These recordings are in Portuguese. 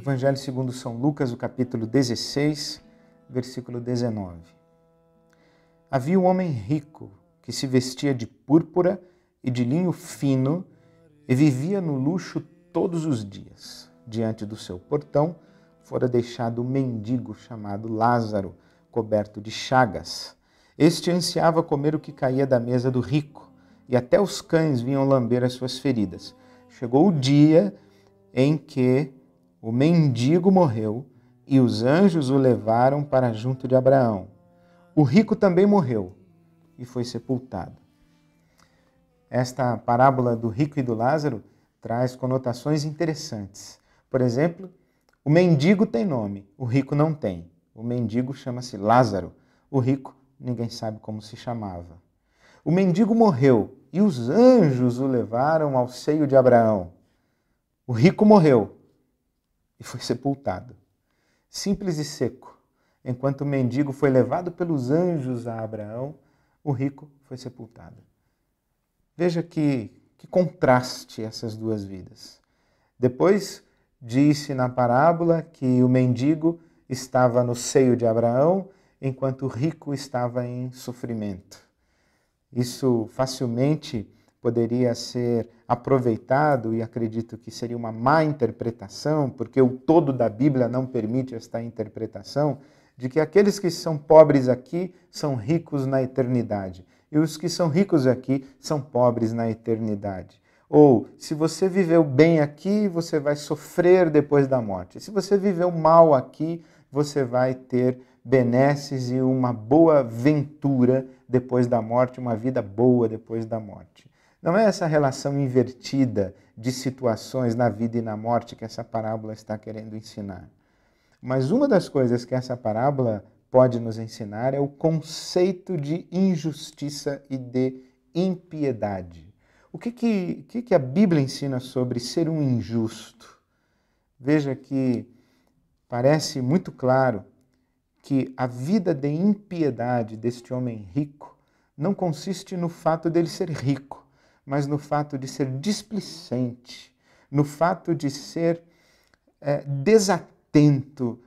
Evangelho segundo São Lucas, o capítulo 16, versículo 19. Havia um homem rico que se vestia de púrpura e de linho fino e vivia no luxo todos os dias. Diante do seu portão fora deixado um mendigo chamado Lázaro, coberto de chagas. Este ansiava comer o que caía da mesa do rico, e até os cães vinham lamber as suas feridas. Chegou o dia em que o mendigo morreu e os anjos o levaram para junto de Abraão. O rico também morreu e foi sepultado. Esta parábola do rico e do Lázaro traz conotações interessantes. Por exemplo, o mendigo tem nome, o rico não tem. O mendigo chama-se Lázaro, o rico ninguém sabe como se chamava. O mendigo morreu e os anjos o levaram ao seio de Abraão. O rico morreu e foi sepultado. Simples e seco. Enquanto o mendigo foi levado pelos anjos a Abraão, o rico foi sepultado. Veja que contraste essas duas vidas. Depois disse na parábola que o mendigo estava no seio de Abraão, enquanto o rico estava em sofrimento. Isso facilmente poderia ser aproveitado, e acredito que seria uma má interpretação, porque o todo da Bíblia não permite esta interpretação, de que aqueles que são pobres aqui são ricos na eternidade, e os que são ricos aqui são pobres na eternidade. Ou, se você viveu bem aqui, você vai sofrer depois da morte. Se você viveu mal aqui, você vai ter benesses e uma boa ventura depois da morte, uma vida boa depois da morte. Não é essa relação invertida de situações na vida e na morte que essa parábola está querendo ensinar. Mas uma das coisas que essa parábola pode nos ensinar é o conceito de injustiça e de impiedade. O que a Bíblia ensina sobre ser um injusto? Veja que parece muito claro que a vida de impiedade deste homem rico não consiste no fato dele ser rico, mas no fato de ser displicente, no fato de ser desatento,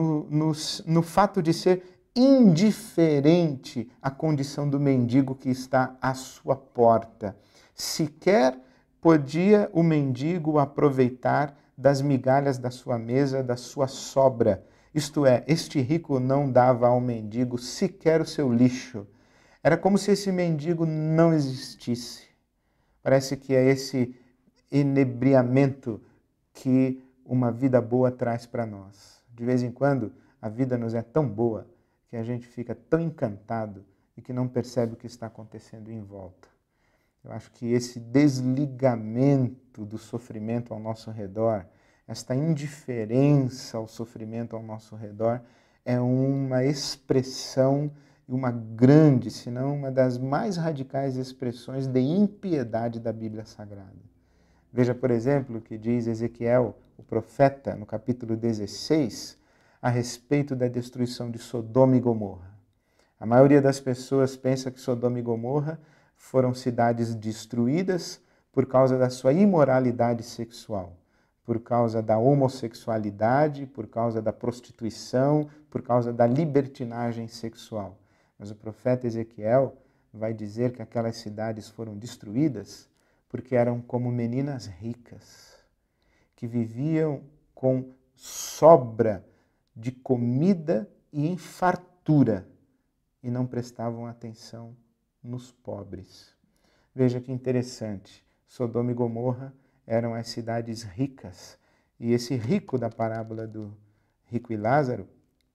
no fato de ser indiferente à condição do mendigo que está à sua porta. Sequer podia o mendigo aproveitar das migalhas da sua mesa, da sua sobra. Isto é, este rico não dava ao mendigo sequer o seu lixo. Era como se esse mendigo não existisse. Parece que é esse enebriamento que uma vida boa traz para nós. De vez em quando, a vida nos é tão boa que a gente fica tão encantado e que não percebe o que está acontecendo em volta. Eu acho que esse desligamento do sofrimento ao nosso redor, esta indiferença ao sofrimento ao nosso redor, é uma expressão, uma grande, se não uma das mais radicais expressões de impiedade da Bíblia Sagrada. Veja, por exemplo, o que diz Ezequiel, o profeta, no capítulo 16, a respeito da destruição de Sodoma e Gomorra. A maioria das pessoas pensa que Sodoma e Gomorra foram cidades destruídas por causa da sua imoralidade sexual, por causa da homossexualidade, por causa da prostituição, por causa da libertinagem sexual. Mas o profeta Ezequiel vai dizer que aquelas cidades foram destruídas porque eram como meninas ricas, que viviam com sobra de comida e em fartura e não prestavam atenção nos pobres. Veja que interessante, Sodoma e Gomorra eram as cidades ricas, e esse rico da parábola do rico e Lázaro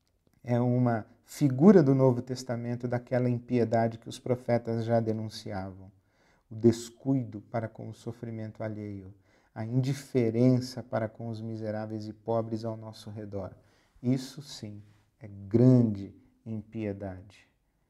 é uma figura do Novo Testamento daquela impiedade que os profetas já denunciavam. O descuido para com o sofrimento alheio, a indiferença para com os miseráveis e pobres ao nosso redor. Isso sim é grande impiedade.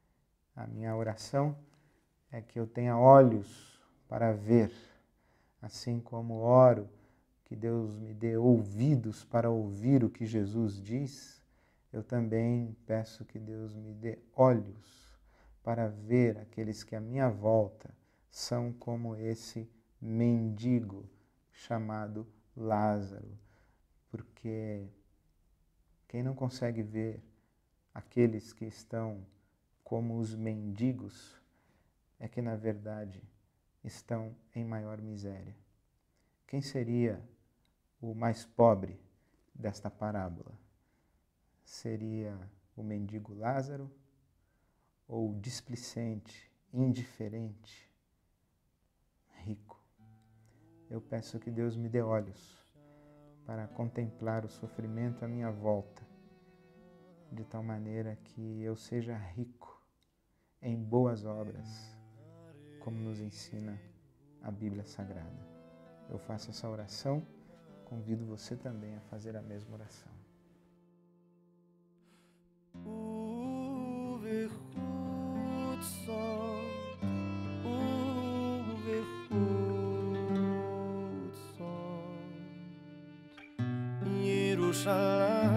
A minha oração é que eu tenha olhos para ver, assim como oro que Deus me dê ouvidos para ouvir o que Jesus diz. Eu também peço que Deus me dê olhos para ver aqueles que à minha volta são como esse mendigo chamado Lázaro, porque quem não consegue ver aqueles que estão como os mendigos é que, na verdade, estão em maior miséria. Quem seria o mais pobre desta parábola? Seria o mendigo Lázaro ou o displicente, indiferente, rico? Eu peço que Deus me dê olhos para contemplar o sofrimento à minha volta, de tal maneira que eu seja rico em boas obras, como nos ensina a Bíblia Sagrada. Eu faço essa oração, convido você também a fazer a mesma oração. Yerushalayim